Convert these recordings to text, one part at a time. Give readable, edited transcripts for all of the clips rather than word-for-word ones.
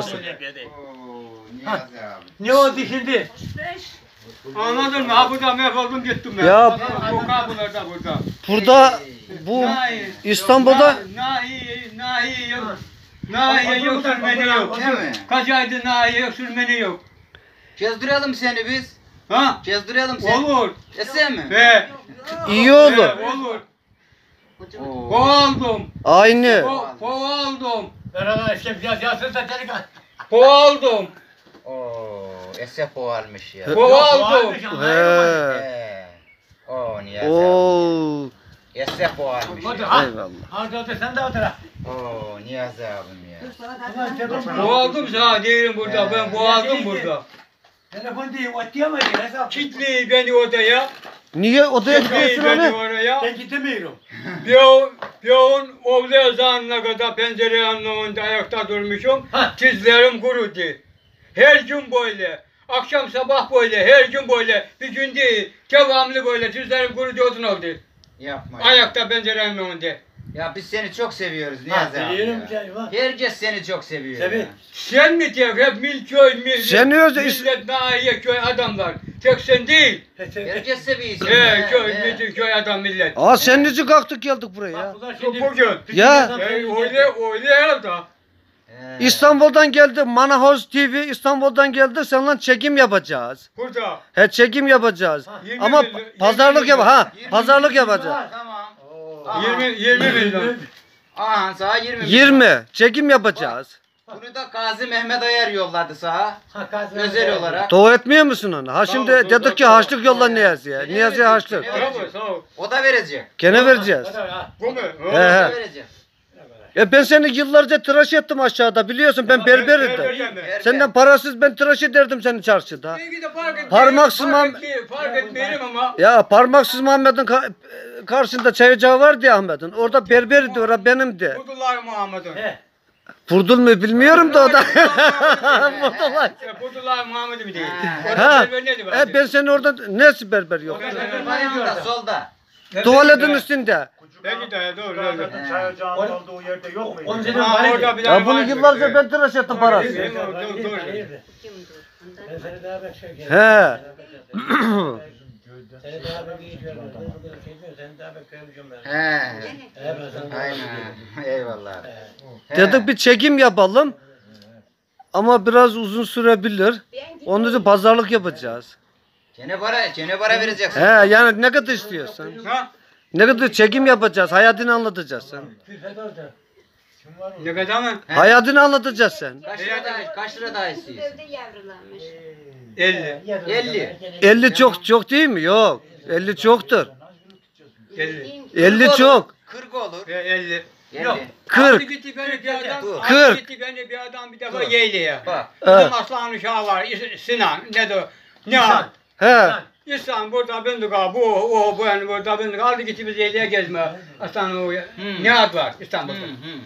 olasın. Niyazi abi. Ne oldu şimdi? Anladın mı? Ha burada mahvoldum gittim ben. Ya- Bu kapılarda burada. Burada bu İstanbul'da Nahiye yok, sürmeni yok. Değil mi? Kaç aydır nahiye yok, sürmeni yok. Gezdirelim seni biz. Ha? Gezdirelim seni. Olur. Esen mi? Ve iyi olur. olur. Oo. Boğaldım. Aynı. Boğaldım. Beraber işte biraz yazsın da dedik. Boğaldım. Oo. Esef o almış ya. Boğaldım. He. Oo Niyazi abi. Oo. Esef o almış Hadi ya. ha. Eyvallah. Hadi otur sen de otur. Oo Niyazi abim ya. Boğaldım sana diyelim burada. Ben boğaldım burada. Telefon değil, otlayamayın. Hesap. Kitleyi beni odaya. Niye odaya Kitleyi gidiyorsun beni hani? oraya. Ben gidemiyorum. Yoğun oğlu ezanına kadar pencere yanlarında ayakta durmuşum. Ha. Dizlerim kurudu. Her gün böyle. Akşam sabah böyle. Her gün böyle. Bir gün değil. Devamlı böyle. Dizlerim kurudu odun oldu. Yapma. ya. Ayakta pencerenin önünde. Ya biz seni çok seviyoruz Ha, Niyazi abi. biliyorum ya. şey var. Herkes seni çok seviyor. Tabii. ya. Sen mi diyor? Hep milköy, millet. Seni Millet nahiye köy adamlar. Tek sen değil. Herkes seviyor seni. Köy, he. millet, köy adam millet. Aa sen niçin kalktık geldik buraya ya? Bunlar şimdi Bugün. Ya. Öyle herhalde. He. İstanbul'dan geldi. Manahoz TV İstanbul'dan geldi. Seninle çekim yapacağız. Burada. He çekim yapacağız. 20 Ama milyon- pazarlık 20 yap ha. 20 Pazarlık milyon yapacağız. var, Tamam. Oo. 20 milyon. Aha sana 20 milyon. 20 çekim yapacağız. Bunu da Gazi Mehmet Ayar yolladı sana. Hakikaten Özel olarak. Doğu etmiyor musun onu? Ha şimdi Tamam, dedik ki tamam, haçlık yolla tamam. Niyazi'ye. Niyazi'ye haçlık. Evet. Sağ ol. O da verecek. Gene vereceğiz. Bu mu? He O da he. verecek. Ben seni yıllarca tıraş ettim aşağıda biliyorsun ben berberdim. Berber. Senden parasız ben tıraş ederdim seni çarşıda. Parmaksız Fark etmeyelim ama. Ya parmaksız Muhammed'in karşısında çay ocağı vardı ya Ahmet'in. Orada berberdi orada benimdi. Budular Muhammed'in. He. Vurdun mu bilmiyorum da o da. Vurdular. Budular Muhammed'in mi değil? Ha. Orada Ben seni orada nesi berber yok. Var yanında solda. Tuvaletin üstünde. Belki de doğru. Çay ocağının olduğu yerde yok muydu? Onun için Orada bir Ya bunu yıllarca ben tıraş ettim parasız. Ben seni daha ben şey He. Seni daha ben iyi görüyorum. Seni daha ben göreceğim ben. He. He ben sana. Aynen. Eyvallah. He. Dedik bir çekim yapalım. Ama biraz uzun sürebilir. Onun için pazarlık yapacağız. Gene para vereceksin. He yani ne kadar istiyorsun? Ha? Ne kadar çekim yapacağız? Hayatını anlatacağız sen. Ne kadar mı? He. Hayatını anlatacağız sen. Kaç lira daha istiyorsun? Evde yavrulanmış. 50. 50. 50 çok değil mi? Yok. 50 çoktur. 50. 50 çok. 40 olur. 50. 50. Yok. 40. Gitti beni bir adam. Dur. 40. Gitti beni bir adam bir defa yeğliye. Bak. Evet. Bizim aslan uşağı var. Sinan. Ne de? Nihan. He. İnsan burada bindik ha. Bu yani burada bindik. Aldı gitti biz yeğliye gezme. Aslan o Nihat var İstanbul'da.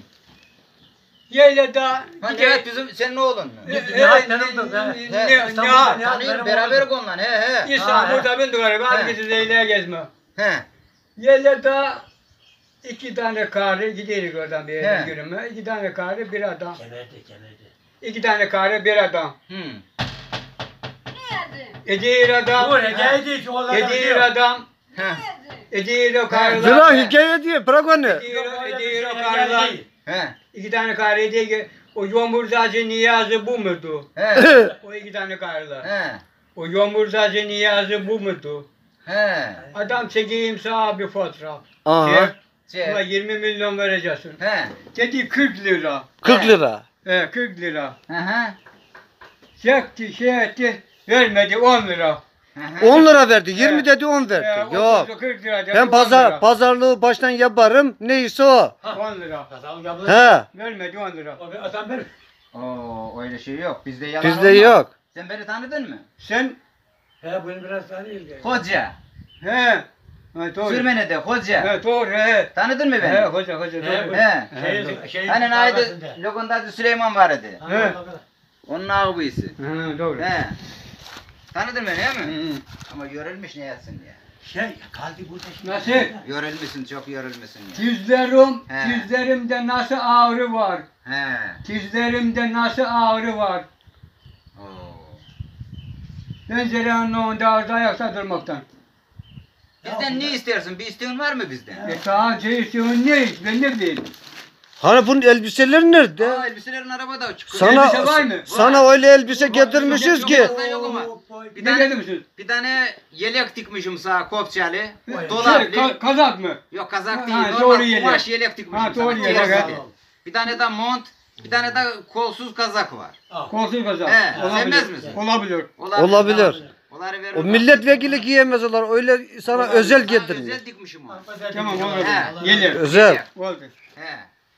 Yeğle da. Ha evet bizim senin oğlun mu? Nihat tanımdım ben. Nihat. Tanıyorum beraber onunla. He. İnsan burada bindik ha. Aldı He. gitti yeğliye gezme. He. Yeğle da 2 tane karı gidiyoruz oradan bir He. yere yürüme. 2 tane karı bir adam. Kemerdi. 2 tane karı bir adam. Nerede? Edir adam. Bu ne geldi şu oğlanlar Edir diyor. adam. He. Edir o karılar. Bırak hikaye diye bırak onu. Edir o karılar. He. 2 tane karı edir ki o yomurzacı Niyazi bu mudur? He. O 2 tane karılar. He. O yomurzacı Niyazi bu mudur? He. Adam çekeyim sana bir fotoğraf. Aha. Buna 20 milyon vereceksin. He. Dedi 40 lira. 40 lira. 40 lira. Hı hı. Çekti şey etti. Vermedi 10 lira. 10 lira verdi. 20 dedi 10 verdi. 30, Yok. 40 lira dedi, Ben 10 lira. pazarlığı baştan yaparım. Neyse o. 10 lira. Adam yapılır. He. Vermedi 10 lira. Adam ben. Oo öyle şey yok. Bizde yalan Bizde olmaz. yok. Sen beni tanıdın mı? Sen He bunu biraz tanıyız. Hoca. he. Ha doğru. Sürmene'de hoca. He doğru he. Tanıdın mı He beni? hoca doğru. He. Hani naydı Lokondacı Süleyman vardı. He. Onun ağabeyisi. He doğru. He. Tanıdın beni değil mi? Hı. Ama yorulmuş ne yazsın ya. Kaldı burada. Nasıl? Yorulmuşsun, çok yorulmuşsun ya. Dizlerim, dizlerimde nasıl ağrı var. He. Dizlerimde nasıl ağrı var. Oo. Pencerenin önünde ayakta durmaktan. Bizden ne istersin? Bir isteğin var mı bizden? Daha istiyorsun ne? Ben ne bileyim. Hani bunun elbiseleri nerede? Aa, elbiselerin arabada çıkıyor. Elbise var mı? Sana öyle elbise getirmişiz ki. Yok, yok ama. Bir Ne tane, getirmişsiniz? bir tane yelek dikmişim sana kopçalı. Şey, Dolaplı. kazak mı? Yok kazak Ha, değil. ha, Normal doğru yelek. kumaş yelek dikmişim Ha, sana. doğru yelek, Tersli. ha. Bir tane de mont. Bir tane de kolsuz kazak var. Kolsuz kazak. He, Olabilir. sevmez misin? Olabilir. Olabilir. Onları verir. O milletvekili giyemez onlar. Öyle sana özel getirmiş. Özel dikmişim onu. Tamam olabilir. He. Gelir. Özel. Oldu. He.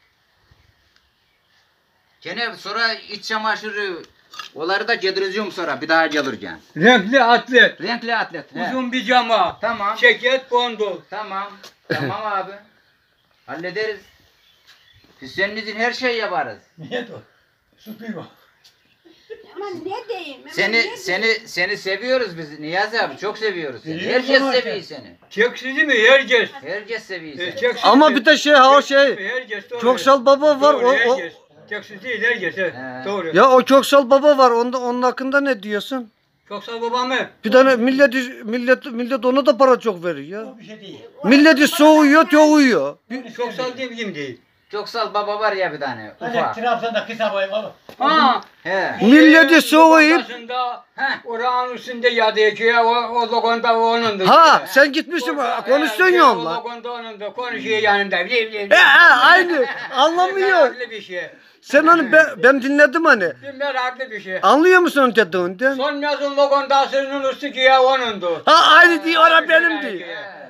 Gene sonra iç çamaşırı onları da getireceğim sonra bir daha gelirken. Renkli atlet. Renkli atlet. He. Uzun bir cama. Tamam. Ceket bondol. Tamam. Tamam abi. Hallederiz. Biz senin için her şeyi yaparız. Niye dur? Sütüyor. Ama ne diyeyim? Ama Seni ne diyeyim? seni seviyoruz biz Niyazi abi çok seviyoruz seni. İyi, Herkes tamam. seviyor seni. Çek sizi mi? Herkes. Herkes seviyor seni. Çek sizi Ama mi? bir de şey ha şey. Herkes doğru. Köksal baba var. Doğru, O, herkes. Çek sizi değil herkes. He. He. Doğru. ya o Köksal baba var. Onun hakkında ne diyorsun? Köksal baba mı? Bir tane millet ona da para çok veriyor ya. Bir şey değil. Milleti soğuyor, toğuyor. Köksal değil bizim değil. Köksal baba var ya bir tane Hani ufak. Trabzon'da kısa boy var. Ha. He. Milleti soğuyup. He. Oranın üstünde yadı ki o logonda onundur. Ha sen gitmişsin konuşuyorsun ya O onunla. logonda onundur. Konuşuyor yanında. Aynı anlamıyor. Meraklı bir şey. Sen hani ben dinledim hani. Bir meraklı bir şey. Anlıyor musun onun dediğinden? Son yazın logondasının üstü ki ya onundur. Ha aynı diyor ora benim diyor. He, he.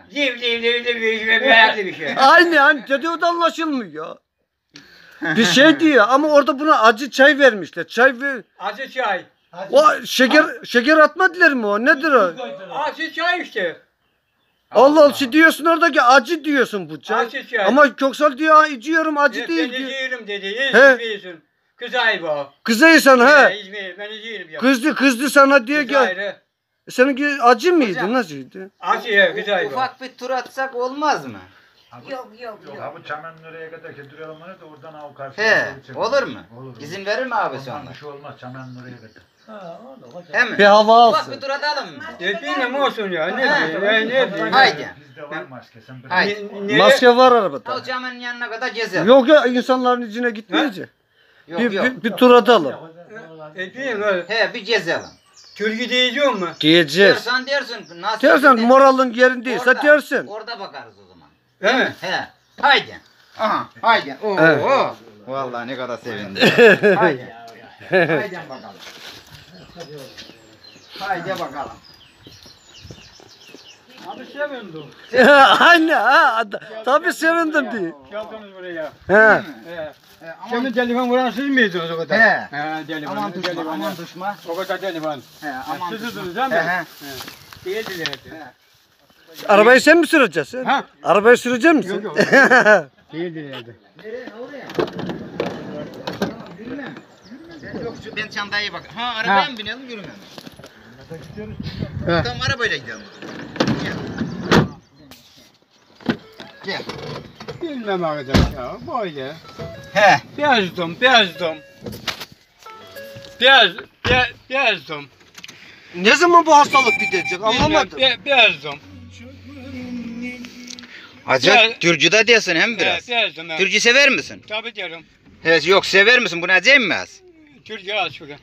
Liv bir şey. Meraklı bir şey. Aynı hani dediği de anlaşılmıyor. Bir şey diyor ama orada buna acı çay vermişler. Çay ver. Acı çay. O şeker atmadılar mı o? Nedir o? Acı çay işte. Allah Allah şey diyorsun oradaki acı diyorsun bu çay. Acı çay. Ama Köksal diyor içiyorum acı değil Ben diyor. içiyorum dedi. He. İçmiyorsun. Kız ayıbı o. Kızıysan he. İçmiyorum. Ben içiyorum ya. Kızdı sana diyor Kız ki ayrı. seninki acı mıydı? Hocam. Nasıldı? Acı ya kız ayıbı. Ufak bir tur atsak olmaz mı? Yok yok yok. Ha bu çamen nereye kadar duralım onu da oradan av karşıya He. doğru çekelim. Olur mu? Olur. İzin verir mi abi Ondan sonra? bir şey olmaz çamen nereye kadar. Ha, oldu hocam. He mi? Bir hava Ufak alsın. bir tur atalım mı? Bilmem olsun ya. Ne Ha. bileyim. Ne bileyim. Haydi. Bizde var maske sen bırak. Haydi. Maske var arabada. Al camın yanına kadar gezelim. Yok ya insanların içine gitmeyecek. Yok Bir, yok. bir tur atalım. Bilmem öyle. He bir gezelim. Türkü diyeceğim mi? Diyeceğiz. Dersin nasıl? Dersen gider? moralın yerindeyse Orada- dersin. Orada bakarız o zaman. He mi? He. Haydi. Aha haydi. Oo. Evet. Oo. Vallahi ne kadar sevindim. Haydi. Haydi bakalım. Haydi bakalım. Abi sevindim. Anne ha tabii sevindim diye. Geldiniz buraya. He. He. He, Senin telefon vuran siz miydiniz o kadar? He. He telefon. Aman düşma, aman düşma. O kadar telefon. He, aman Sizdiniz düşma. değil mi? He, he. Değildilerdi. Arabayı sen mi süreceksin? Ha? Arabayı sürecek misin? Yok, yok. Değildilerdi. Yok ben çantaya bak. Ha arabaya mı binelim yürümelim? He. Tamam arabayla gidelim. Gel. Gel. Bilmem arkadaş ya. Böyle. He. Bezdim. Bezdim. Ne zaman bu hastalık bitecek anlamadım. Bezdim. Hacı Gel. Türkçü de diyorsun hem biraz. Bezdim. Türkçü sever misin? Tabii diyorum. He, yok sever misin? Bunu acayip mi az? Türkçe az şurada.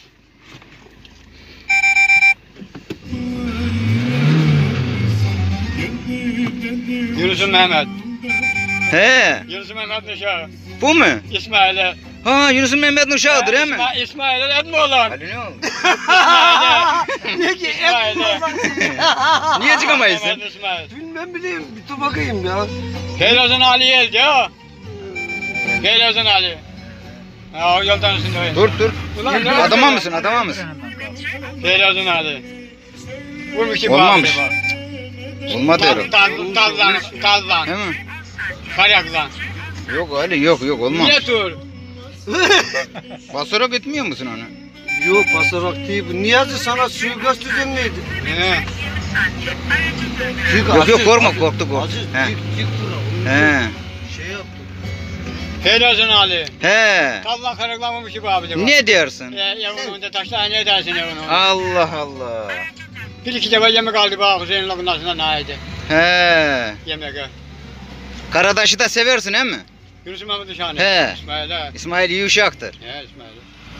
Yunus'un Mehmet. He. Yunus'un Mehmet uşağı. Bu mu? İsmail'e. Ha Yunus'un Mehmet'in uşağıdır he mi? İsmail'e Edmoğlan. Ali ne oldu? Ne ki İsmail'e. Niye çıkamayız sen? Mehmet İsmail. Bilmem bileyim bir dur bakayım ya. Feyloz'un Ali geldi ha. Feyloz'un Ali. Ha o yoldan üstünde öyle. Dur. Ulan ne Adama oldu? mısın? Adama mısın? Feyloz'un Ali. Vurmuş gibi Olmamış. abi bak. Olmadı öyle. Tazlan. He mi? Karyaklan. Yok öyle yok olmaz. Niye dur? Basarak etmiyor musun onu? Yok basarak değil bu. Niyazi sana suikast düzenleydi. He. Yok yok korkma korktu. He. He. Helal Ali. He. Allah karaklamamış gibi abi de. Ne diyorsun? Yavrum önünde taşlar ne dersin yavrum? Allah Allah. Bir iki defa yemek aldı bak Hüseyin lokundasından naydı. He. Yemek. Karadaşı da seversin he mi? Yunus Mehmet Uşağı'nı. He. İsmail he. İsmail iyi uşaktır. He İsmail.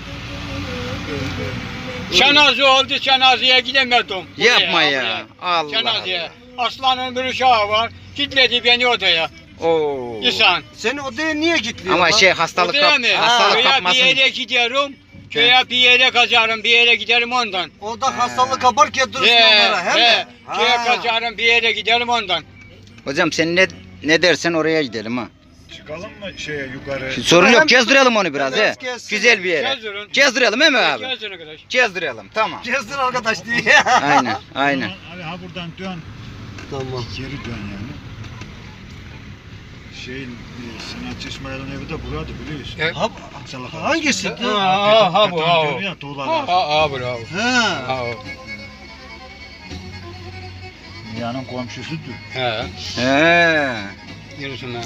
Cenaze oldu, cenazeye gidemedim. Yapma ya. Allah Cenazeye. Allah. Aslanın bir uşağı var. Kitledi beni odaya. Oo. İnsan. Seni odaya niye gitmiyor? Ama şey hastalık Odaya mı? hastalık Köye bir kapmasın. yere gidiyorum. Köye bir yere kaçarım, bir yere giderim ondan. Orada hastalık kabarken durursun onlara he mi? Köye Ha. kaçarım, bir yere giderim ondan. Hocam sen ne dersen oraya gidelim ha. Çıkalım mı şeye yukarı? Sorun Hem- yok gezdirelim onu biraz he. Biraz gezsin. Güzel bir yere. Gezdirin. Gezdirelim he mi abi? Gezdirin arkadaş. Gezdirelim tamam. Gezdir arkadaş diye. Aynen aynen. Abi ha buradan dön. Tamam. Geri dön yani. Sanatçı İsmail'in evi de burada biliyorsun. Evet. Ha, Salak hangisi? arası. Ha, bu, ha, Beton o. diyor ya, tuğlalar. Bravo. Ha. Ha, o. Dünyanın komşusudur. He. He. Yunus'un Mehmet.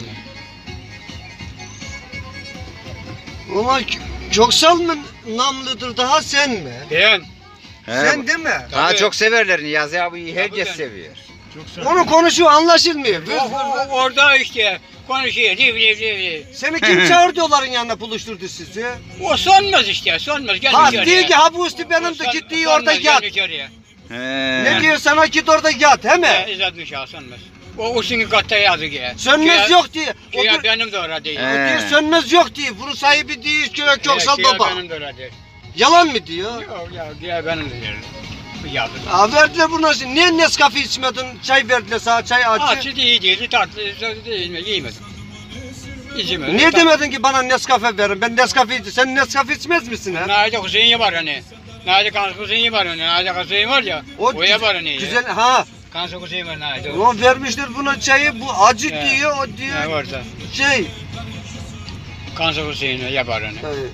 Ulan Köksal mı namlıdır daha sen mi? Ben. He. Sen değil mi? Daha Tabii. çok severler Niyazi abi herkes Tabii. seviyor. Çok sağ Onu konuşuyor anlaşılmıyor. Orada işte konuşuyor. Liv. Seni kim çağırdı onların yanına buluşturdu sizi? O sonmaz işte, sonmaz. Gel Ha içeriye. diyor ki ha bu üstü benim de gittiği orada yat. Ne diyor sana git orada yat he mi? İzzet Uşağı sonmaz. O uçun katta yazı ki. Sönmez yok diye. O Köye diyor, benim de orada değil. He. diyor sönmez yok diye. Bunun sahibi değil köye Köksal Köye baba. benim de orada değil. Yalan mı diyor? Yok ya, köye benim de değil. Bu yazı. Ha verdiler buna. Niye Nescafe içmedin? Çay verdiler sana çay acı. Açı değil, değil, tatlı değil mi? Yemedim. İçmedim. Niye demedin ki bana Nescafe verin? Ben Nescafe içtim. Sen Nescafe içmez misin ha? Nerede Hüseyin var hani? Nerede Kansu Hüseyin var hani? Nerede Hüseyin var ya? O yapar hani. Güzel ha. Kansu Hüseyin var nerede? O vermişler buna çayı. Bu acı He. diyor. O Ne diyor. varsa. Şey. Kansu Hüseyin yapar hani. Evet.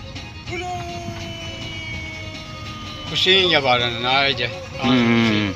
Hüseyin yapar hani. Nerede? Kansu Hmm. Hüseyin.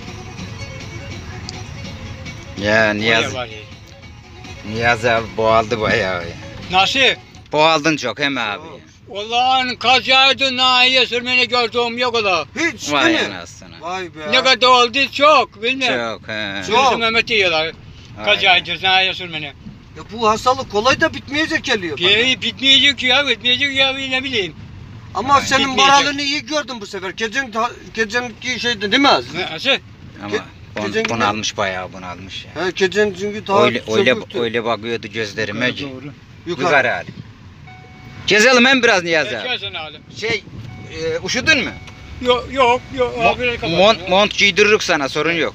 Ya O Niyazi, yapar ya. Niyazi abi boğaldı bayağı. ya. Nasıl? Boğaldın çok he mi abi? Ulan kazaydı nahiye sürmeni gördüğüm yok ola. Hiç Vay değil mi? anasını. Vay be. Ne kadar oldu çok bilmem. Çok he. Çok. Yunus Mehmet diyorlar. Aynen. Kazaydı nahiye sürmeni. Ya bu hastalık kolay da bitmeyecek geliyor bana. Bitmeyecek ya ne bileyim. Ama senin bitmeyecek. moralini iyi gördüm bu sefer. Geceninki şeydi değil mi? Nasıl? Ama Gece- bunalmış bayağı bunalmış ya. He gecenin çünkü daha Öyle bakıyordu gözlerime ki. Doğru. Yukarı hali. Gezelim hem biraz Niyazi abi. Geçersin halim. Şey, üşüdün mü? Yok. Abi kapat. Mont giydiririk sana sorun yok.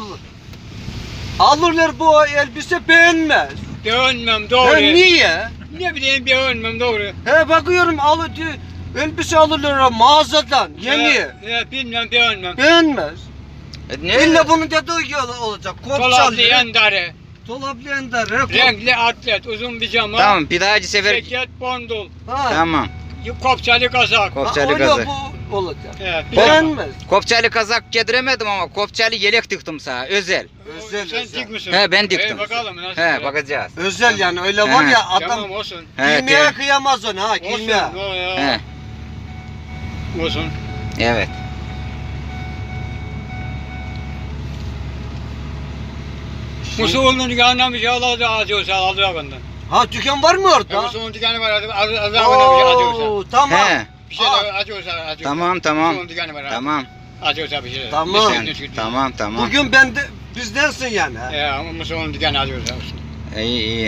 Alırlar bu elbise beğenmez. Beğenmem doğru. He niye? Ne bileyim beğenmem doğru. He bakıyorum diyor. Elbise alırlar mağazadan yeni. Bilmem beğenmem. Beğenmez. Ne? İlla bunun dediği gibi olacak. Kot Dolaplı çalıyor. yandarı. Dolaplı da rekor. Renkli atlet, uzun pijama. Tamam bir dahaki sefer. Ceket, bondul. Ha. Tamam. Kopçalı kazak. Kopçalı öyle kazak. bu olacak. Pijama. Beğenmez. Kopçalı kazak giydiremedim ama kopçalı yelek tıktım sana özel. Özel Sen özel. dik misin? He ben diktim. Bakalım nasıl. He bakacağız. Özel yani öyle var ya adam Tamam olsun. He, giymeye tamam. kıyamaz onu ha Olsun. giymeye. He, Olsun. evet. Musul'un dükkanına bir şey aldı acıyorsa aldı yakından. Ha dükkan var mı orada? Musul'un dükkanı var aldı yakından bir şey acıyorsa. Oo, tamam. He, Bir şey acıyorsa. tamam tamam. Musul'un dükkanı var. Tamam. Acıyorsa bir şey. Tamam. Tamam tamam. Bugün bizdensin yani. Ha. Ama Musul'un dükkanı acıyorsa olsun. İyi.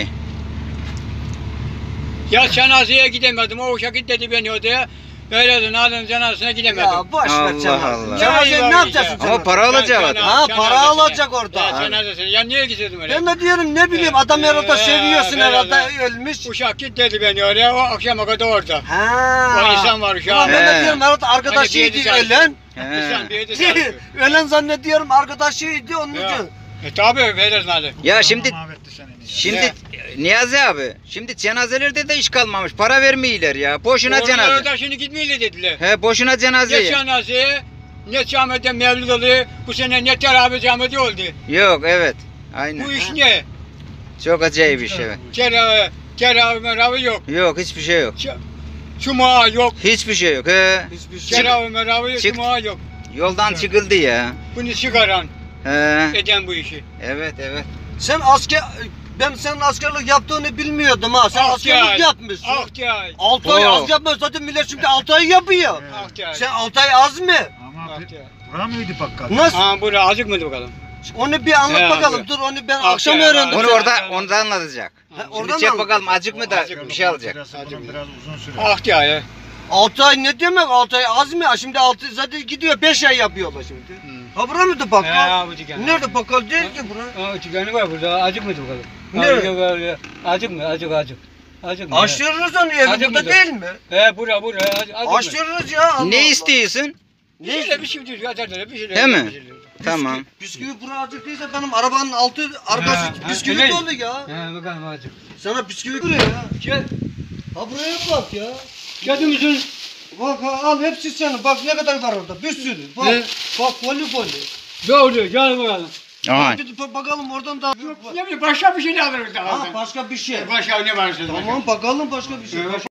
Ya cenazeye gidemedim. O uşak dedi beni odaya. Öyle Nazlı'nın cenazesine gidemedim. Ya boş ver Allah cenaze. Allah. Cenazeyi ne yapacaksın Ama cenaze? para alacak. Ha, para alacak orada. Cenazesine. Ya niye gidiyordum öyle? Ben de diyorum ne bileyim adam herhalde seviyorsun herhalde ölmüş. Uşak git dedi beni oraya. O akşama kadar orada. Ha. O insan var şu Ulan an. ben de He. diyorum herhalde arkadaşıydı Hani bir yedi ölen. İnsan bir He. yerde çalışıyor. Ölen zannediyorum arkadaşıydı onun Ya. için. Tabii verirsin hadi. Ya şimdi Mahvetti seni Niyazi. şimdi Niyazi abi şimdi cenazelerde de iş kalmamış. Para vermeyiler ya. Boşuna cenaze. Orada şimdi gitmeyle dediler. He boşuna cenaze Geç ya. cenazeye. ne camide mevlid oluyor, bu sene ne teravih camide oldu. Yok evet. Aynen. Bu iş ne? Çok acayip iş evet. Teravih meravih yok. Yok hiçbir şey yok. Cuma yok. Hiçbir şey yok. He. Teravih meravih yok. Çık. Cuma yok. Yoldan çıkıldı ya. Bunu çıkaran He. eden bu işi. Evet evet. Sen ben senin askerlik yaptığını bilmiyordum ha. Sen 6 askerlik ay. yapmışsın. 6 ay. 6 ay Oo. az yapma. Zaten millet şimdi 6 ay yapıyor. 6 ay. Sen 6 ay az mı? Ama 6 ay. bura mıydı bakkal? Nasıl? Ha burada azıcık mıydı bakalım? Onu bir anlat He, bakalım. abi. Dur onu ben Al akşam ya, öğrendim. Onu Evet. onu da anlatacak. oradan Şimdi çek mı bakalım acık mı da Acık bir şey alacak. Bunun biraz uzun sürer. 6 ay. 6 ay ne demek? 6 ay az mı? Şimdi 6 zaten gidiyor 5 ay yapıyorlar şimdi. Ha bura mıydı bakkal? Bu dükkan. Nerede bakkal değil ki bura? Dükkanı var burada. Azıcık mıydı bakalım? Ne? Azıcık mı? Azıcık. Azıcık mı? Aşırırız onu evi Acı burada mıdır? değil mi? Bura. Azıcık mı? Aşırırız ya. Allah Ne Allah. istiyorsun? Bir şey diyor. Bir şey Değil mi? Tamam. Bisküvi bura azıcık değilse benim arabanın altı arkası Ha, bisküvi öyle. dolu ya. Bakalım azıcık. Sana bisküvi buraya ya. Gel. Ha buraya bak ya. Geldi misin? Bak ha, al hepsi senin. Bak ne kadar var orada. Bir sürü. Bak. Ne? Bak poli. Doğru. Gel bakalım. Aha. Bir bakalım oradan da. Ne bileyim başka bir şey de alırız daha. Ha başka bir şey. Başka ne varsa. Tamam bakalım başka bir şey.